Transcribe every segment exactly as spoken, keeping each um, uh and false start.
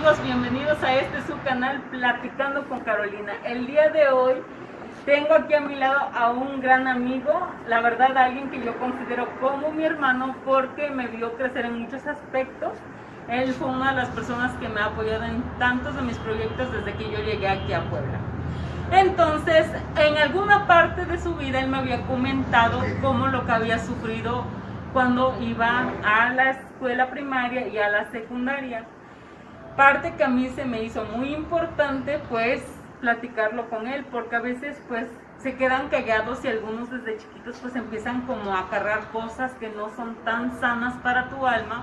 amigos, bienvenidos a este su canal Platicando con Carolina. El día de hoy tengo aquí a mi lado a un gran amigo, la verdad alguien que yo considero como mi hermano porque me vio crecer en muchos aspectos. Él fue una de las personas que me ha apoyado en tantos de mis proyectos desde que yo llegué aquí a Puebla. Entonces, en alguna parte de su vida él me había comentado cómo lo que había sufrido cuando iba a la escuela primaria y a la secundaria. Parte que a mí se me hizo muy importante pues platicarlo con él, porque a veces pues se quedan callados y algunos desde chiquitos pues empiezan como a cargar cosas que no son tan sanas para tu alma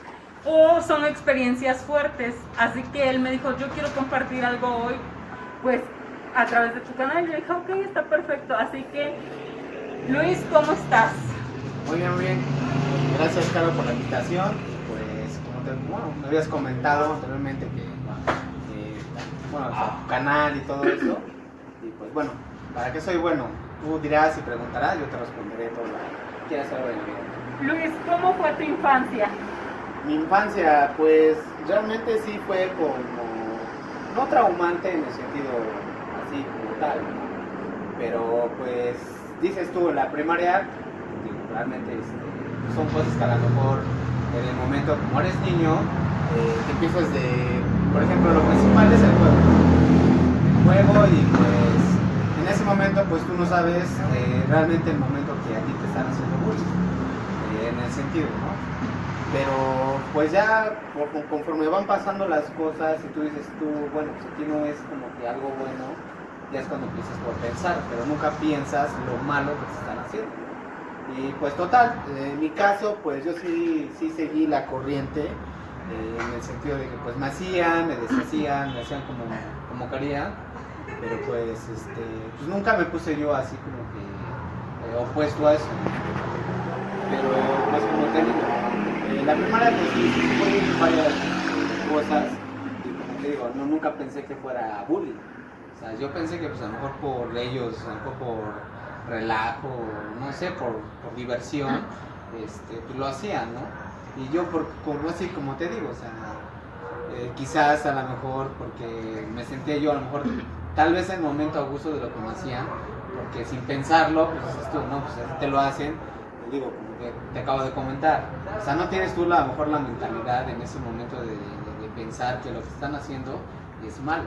o son experiencias fuertes. Así que él me dijo, yo quiero compartir algo hoy pues a través de tu canal. Yo dije, ok, está perfecto. Así que Luis, ¿cómo estás? Muy bien, muy bien. Gracias, Caro, por la invitación. Pues, como te, bueno, me habías comentado anteriormente que, eh, bueno, o sea, tu canal y todo eso. Y pues, bueno, ¿para qué soy bueno? Tú dirás y preguntarás, yo te responderé todo lo que quieras saber de mi vida. Luis, ¿cómo fue tu infancia? Mi infancia, pues, realmente sí fue como, no traumante en el sentido así como tal, pero pues, dices tú, en la primaria, realmente este, son cosas que a lo mejor en el momento, como eres niño, eh, te empiezas de, por ejemplo, lo principal es el juego. El juego y pues en ese momento pues tú no sabes eh, realmente el momento que a ti te están haciendo bullying, eh, en el sentido, ¿no? Pero pues ya conforme van pasando las cosas y tú dices tú, bueno, pues aquí no es como que algo bueno, ya es cuando empiezas por pensar, pero nunca piensas lo malo que te están haciendo. Y pues total, en mi caso pues yo sí, sí seguí la corriente, eh, en el sentido de que pues me hacían, me deshacían, me hacían como, como querían, pero pues, este, pues nunca me puse yo así como que eh, opuesto a eso. Pero pues como te digo, eh, la primera pues sí, sí fue varias eh, cosas y como te digo, no, nunca pensé que fuera bullying. O sea, yo pensé que pues a lo mejor por ellos, a lo mejor por relajo, no sé, por, por diversión, este, pues lo hacían, ¿no? Y yo, por, como así como te digo, o sea, eh, quizás a lo mejor porque me sentía yo a lo mejor, tal vez en el momento abuso de lo que me hacían, porque sin pensarlo, pues dices tú, no, pues así te lo hacen, te digo, como que te acabo de comentar, o sea, no tienes tú la, a lo mejor la mentalidad en ese momento de, de, de pensar que lo que están haciendo es malo.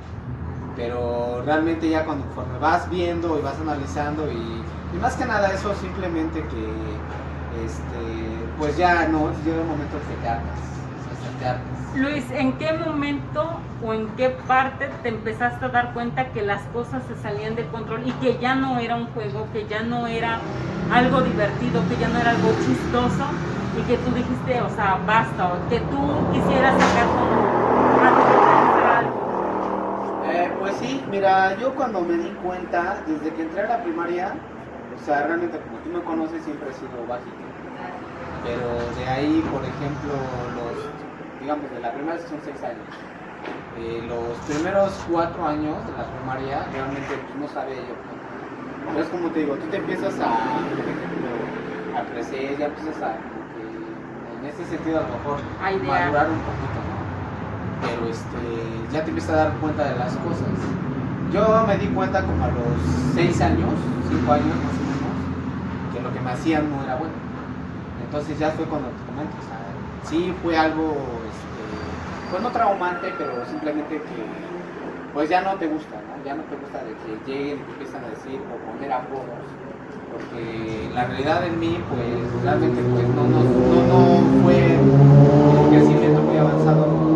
Pero realmente ya cuando conforme vas viendo y vas analizando y, y más que nada eso simplemente que este pues ya no llega un momento que te hartas, o sea, te hartas. Luis, ¿en qué momento o en qué parte te empezaste a dar cuenta que las cosas se salían de control y que ya no era un juego, que ya no era algo divertido, que ya no era algo chistoso y que tú dijiste, o sea, basta, o que tú quisieras sacar como algo? Eh, pues sí, mira, yo cuando me di cuenta, desde que entré a la primaria, o sea, realmente como tú me conoces siempre he sido bajito, pero de ahí, por ejemplo, los, digamos, de la primaria son seis años, eh, los primeros cuatro años de la primaria realmente pues, no sabía yo, pero es como te digo, tú te empiezas a, por ejemplo, a crecer, ya empiezas a, en este sentido a lo mejor, a madurar un poquito, ¿no? Pero este, ya te empiezas a dar cuenta de las cosas. Yo me di cuenta como a los seis años, cinco años más o menos, que lo que me hacían no era bueno. Entonces ya fue cuando te comento, o sea, sí fue algo, este, pues no traumante, pero simplemente que pues ya no te gusta, ¿no? Ya no te gusta de que lleguen y te empiezan a decir o poner apodos, porque la realidad en mí pues realmente pues no, no, no, no fue un crecimiento muy avanzado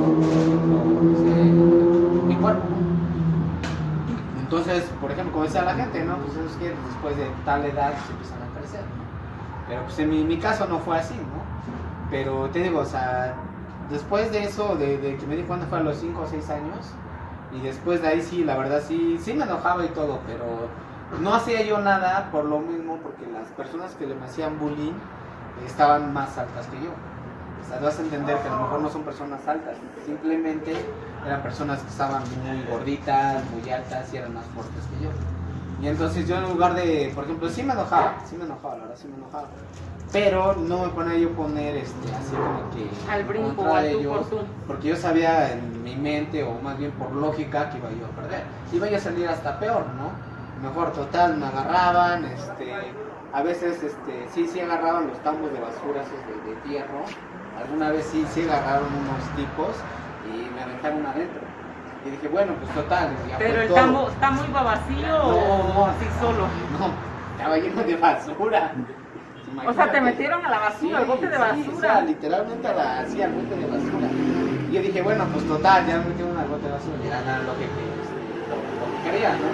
mi cuerpo. Entonces, por ejemplo, como decía la gente, ¿no? Pues esos que después de tal edad se empiezan a crecer. Pero pues en mi, mi caso no fue así, ¿no? Pero te digo, o sea, después de eso, de, de que me di cuenta fue a los cinco o seis años, y después de ahí sí, la verdad sí, sí me enojaba y todo, pero no hacía yo nada por lo mismo, porque las personas que me hacían bullying estaban más altas que yo. O sea, vas a entender que a lo mejor no son personas altas, simplemente eran personas que estaban muy gorditas, muy altas y eran más fuertes que yo. Y entonces yo en lugar de, por ejemplo, sí me enojaba, sí me enojaba, la verdad sí me enojaba. Pero no me ponía yo poner este, así como que al brinco, contra al de tú ellos, por tú. porque yo sabía en mi mente, o más bien por lógica, que iba yo a perder. Iba yo a salir hasta peor, ¿no? Mejor total, me agarraban, este, a veces este, sí, sí agarraban los tambos de basura esos de, de hierro. Alguna vez sí, sí agarraron unos tipos y me aventaron adentro. Y dije, bueno, pues total. Ya pero fue el todo. tambo está muy vacío No, o no, así solo. No, estaba lleno de basura. O sea, te metieron a la basura, Sí, al bote de sí, basura. o sea, literalmente a la, sí, al bote de basura. Y yo dije, bueno, pues total, ya me metieron al bote de basura, y era nada lo que, lo, lo que quería, ¿no?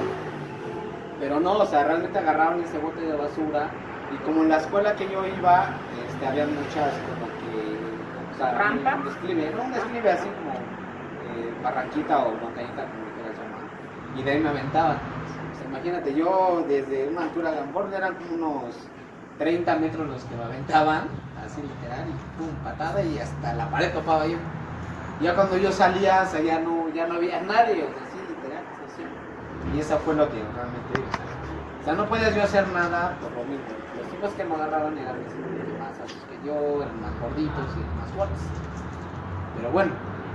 Pero no, o sea, realmente agarraron ese bote de basura. Y como en la escuela que yo iba, este, había muchas como que, o sea, ¿rampas? un describe, no un describe así como eh, barranquita o montañita, como le quieras llamar. Y de ahí me aventaban. O sea, imagínate, yo desde una altura, a lo mejor eran como unos treinta metros los que me aventaban, así literal, y pum, patada y hasta la pared topaba yo. Ya cuando yo salía, o sea, ya no, ya no había nadie, o sea, así literal, así. Y eso fue lo que realmente, o sea, o sea, no podías yo hacer nada por lo mismo. Los tipos que me agarraban eran más altos que yo, eran más gorditos y eran más fuertes. Pero bueno,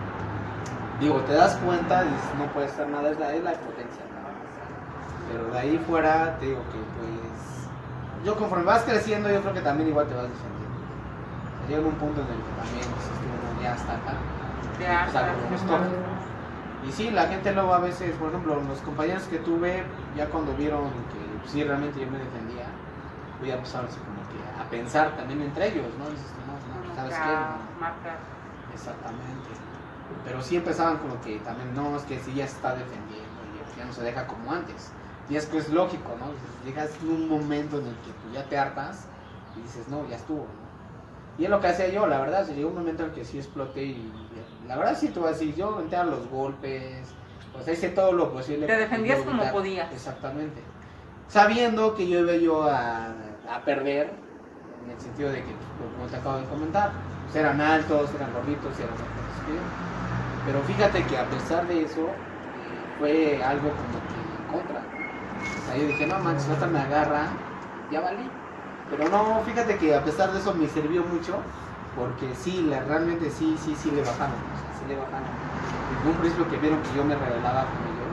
digo, te das cuenta, dices, no puedes hacer nada, es la, es la potencia nada más. Pero de ahí fuera, te digo que pues, yo conforme vas creciendo, yo creo que también igual te vas defendiendo. O sea, llega un punto en el que también dices tú, no, ya hasta acá. Ya, O sea, como nos toca. Y sí, la gente luego a veces, por ejemplo, los compañeros que tuve, ya cuando vieron que sí realmente yo me defendía, voy a empezar así como que a pensar también entre ellos, ¿no? Dices, no, no, ¿sabes qué? No. Marcar. Exactamente. Pero sí empezaban como que también, no, es que sí ya se está defendiendo, ya no se deja como antes. Y es que es lógico, ¿no? Llegas en un momento en el que tú ya te hartas y dices, no, ya estuvo, ¿no? Y es lo que hacía yo, la verdad, se llegó un momento en el que sí exploté y la verdad sí te voy a decir, yo me a los golpes, o sea, hice todo lo posible. Te defendías como podías. Exactamente. Sabiendo que yo iba yo a, a perder, en el sentido de que, como te acabo de comentar, pues eran altos, eran gorditos, eran más fuertes que yo. Pero fíjate que a pesar de eso, fue algo como que en contra. O sea, yo dije, no manches, otra me agarra, ya valí. Pero no, fíjate que a pesar de eso me sirvió mucho, porque sí, la, realmente sí, sí, sí le bajaron, o sea, sí le bajaron. En un principio que vieron que yo me rebelaba con ellos,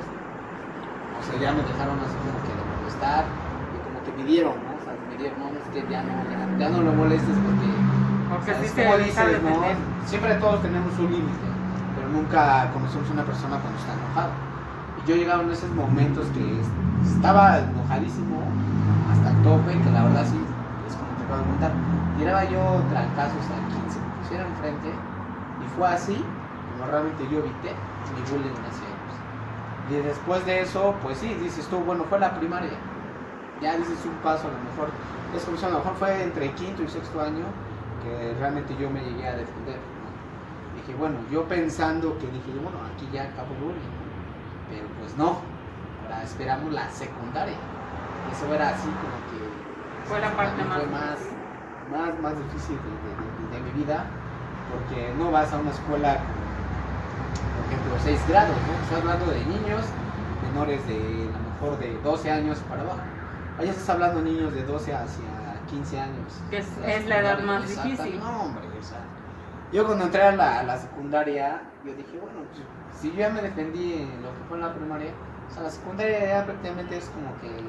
o sea, ya me dejaron así como que de molestar, y como que pidieron, ¿no? O sea, me dieron, no, es que ya no, ya, ya no lo molestes porque, porque o sea, sí es se como dices, ¿no? defender. Siempre todos tenemos un límite, pero nunca conocemos a una persona cuando está enojado. Y yo llegaba en esos momentos que estaba enojadísimo, hasta el tope, que la verdad sí, es como te puedo contar, tiraba yo trancazos a quien se me pusiera enfrente, y fue así como realmente yo evité mi bullying hacia ellos. Y después de eso, pues sí, dices tú, bueno, fue la primaria, ya dices un paso a lo mejor, es como si a lo mejor fue entre quinto y sexto año que realmente yo me llegué a defender, ¿no? Dije, bueno, yo pensando que dije, bueno, aquí ya acabó el bullying, ¿no? Pero pues no, ahora esperamos la secundaria. Eso era así como que fue la parte más, fue más, más, más difícil de, de, de, de mi vida, porque no vas a una escuela con, por ejemplo, seis grados, ¿no? Estás hablando de niños menores de a lo mejor de doce años para abajo. Ahí estás hablando de niños de doce hacia quince años. Que es, es la edad más exacta, difícil. No, hombre, o sea, yo cuando entré a la, a la secundaria, yo dije, bueno, pues, si yo ya me defendí en lo que fue en la primaria, o sea, la secundaria ya prácticamente es como que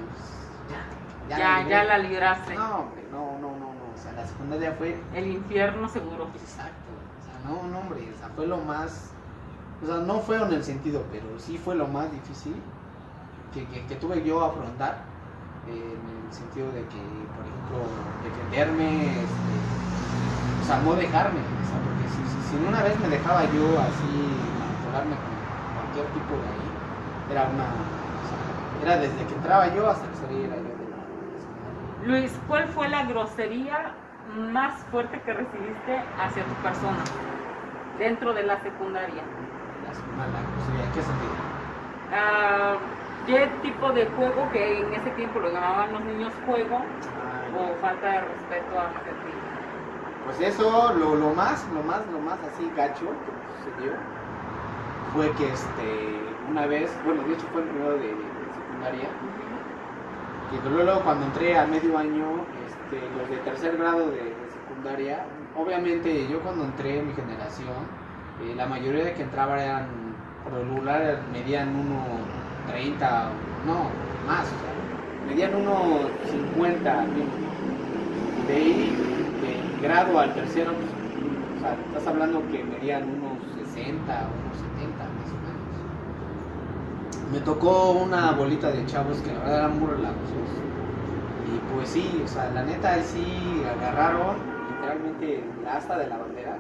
ya, ya, ya, la, ya la libraste. No, hombre, no, no, no, no, o sea, la secundaria fue el infierno seguro. Exacto, o sea, no, no, hombre, o sea, fue lo más, o sea, no fue en el sentido, pero sí fue lo más difícil que, que, que tuve yo a afrontar, eh, en el sentido de que, por ejemplo, defenderme, este, o sea, no dejarme, o sea, porque si, si, si una vez me dejaba yo así manipularme con cualquier tipo de ahí, era una, o sea, era desde que entraba yo hasta que salía yo de la, de la secundaria. Luis, ¿cuál fue la grosería más fuerte que recibiste hacia tu persona dentro de la secundaria? La secundaria, grosería, ¿en qué sentido? Uh, ¿Qué tipo de juego, que en ese tiempo lo llamaban los niños juego, ah, o falta de respeto hacia ti? Pues eso, lo, lo más, lo más, lo más así gacho que me sucedió fue que este, una vez, bueno, de hecho fue el primero de, de secundaria, Que luego cuando entré a medio año, este, los de tercer grado de, de secundaria, obviamente yo cuando entré en mi generación, eh, la mayoría de que entraba eran, por lo regular, medían uno treinta, no, más, o sea, medían uno cincuenta, de ahí, del grado al tercero, pues, o sea, estás hablando que medían unos sesenta, unos setenta más o menos. Me tocó una bolita de chavos que la verdad eran muy relajosos. Y pues sí, o sea, la neta sí agarraron literalmente la asta de la bandera,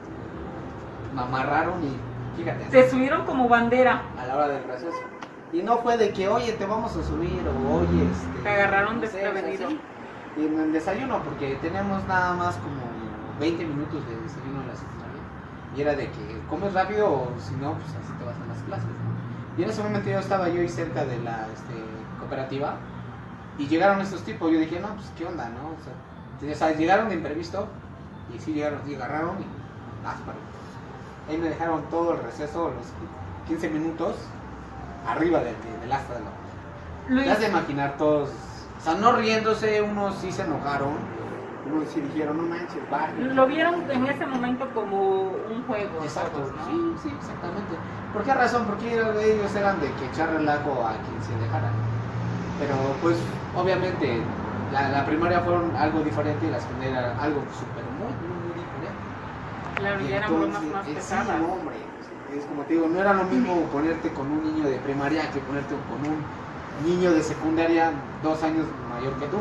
me amarraron y fíjate. Se subieron como bandera. A la hora del receso. Y no fue de que, oye, te vamos a subir o oye, este. ¿Te agarraron no sé, desprevenido? o sea, sí. Y en el desayuno, porque tenemos nada más como veinte minutos de desayuno en la secundaria. Y era de que comes rápido o si no, pues así te vas a las clases, ¿no? Y en ese momento yo estaba yo ahí cerca de la este, cooperativa. Y llegaron estos tipos, yo dije, no, pues qué onda, ¿no? O sea, o sea llegaron de imprevisto. Y sí llegaron, y agarraron y áspero. Ahí me dejaron todo el receso, los quince minutos, arriba del, del asta de la bandera. Te has de imaginar todos, o sea, no riéndose, unos sí se enojaron, unos sí dijeron, no manches, barrio. Lo vieron en ese momento como un juego. Exacto, todos, ¿no? sí, sí, exactamente. ¿Por qué razón? Porque ellos eran de que echar relajo a quien se dejara. Pero pues, obviamente, la, la primaria fueron algo diferente y la secundaria era algo súper muy, muy, muy diferente. Claro, ya eran bromas más eh, pesadas. Sí, no, hombre, es como te digo, no era lo mismo ponerte con un niño de primaria que ponerte con un niño de secundaria dos años mayor que tú.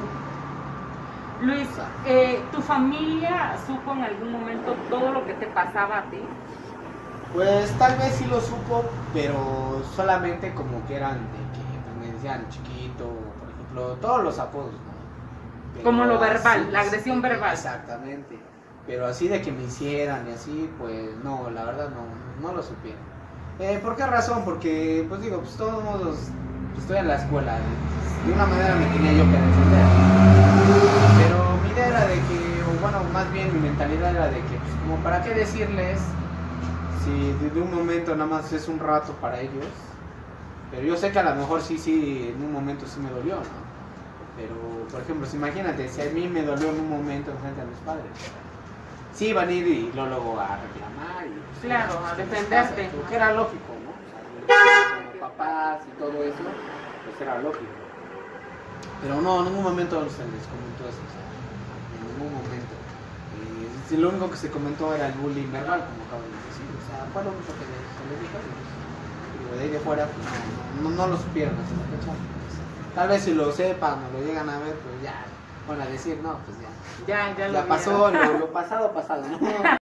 Luis, eh, ¿tu familia supo en algún momento todo lo que te pasaba a ti? Pues tal vez sí lo supo, pero solamente como que eran de que pues, me decían chiquito, por ejemplo, todos los apodos, ¿no? Pero Como lo verbal, así, la agresión sí, verbal. Exactamente. Pero así de que me hicieran y así, pues no, la verdad no, no lo supieron. Eh, ¿Por qué razón? Porque, pues digo, pues todos modos, pues, estoy en la escuela, ¿eh? De una manera me tenía yo que defender. Pero mi idea era de que, o bueno, más bien mi mentalidad era de que, pues como para qué decirles, si de un momento nada más es un rato para ellos. Pero yo sé que a lo mejor sí, sí, en un momento sí me dolió, ¿no? Pero, por ejemplo, si imagínate, si a mí me dolió en un momento frente a mis padres, sí van a ir y luego a reclamar y pues, Claro, a defenderte. que era lógico, ¿no? O sea, como papás y todo eso, pues era lógico. Pero no, en ningún momento se les comentó eso, o sea, en ningún momento. Eh, si lo único que se comentó era el bullying verbal, como acabo de decir, o sea, fue lo único que se les dijo. Y de ahí de fuera, pues no, no, no lo supieron hasta la fecha. Pues, tal vez si lo sepan o lo llegan a ver, pues ya, van a decir, no, pues ya. Ya, ya lo Ya vieron. pasó, lo, lo pasado, pasado, ¿no?